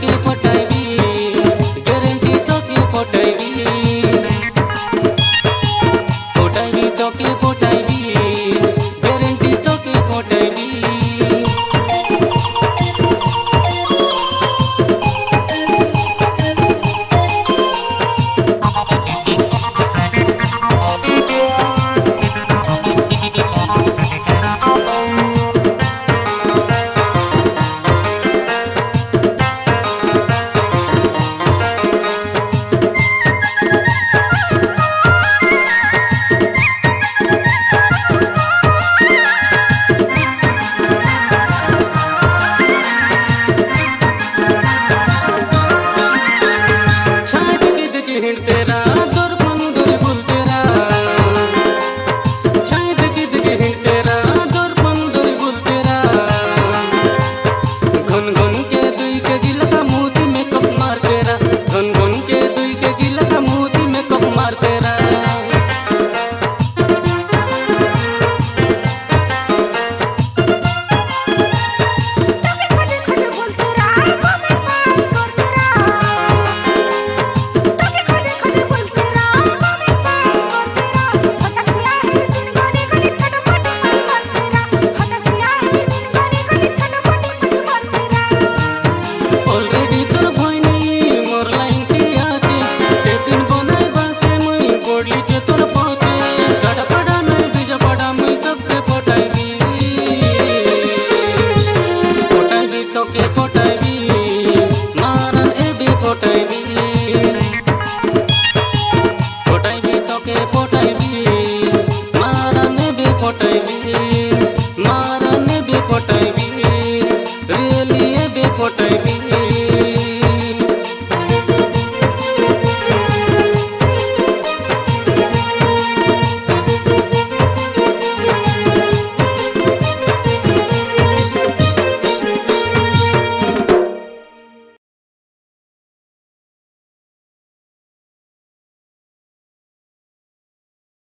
के पटाइबी गारंटी तो के पटाइबी पटाइबी तो के पटाइबी गारंटी तो के पटाइबी तेरा दूर पंदुर बुल तेरा शायद गिद गिन तेरा दूर पंदुर बुल तेरा घन घन के दुई के गिला का मोती में कप मार तेरा घन घन के दुई के गिला का मोती में कप मार तेरा के पटाइबी मारन ए भी पटाइबी।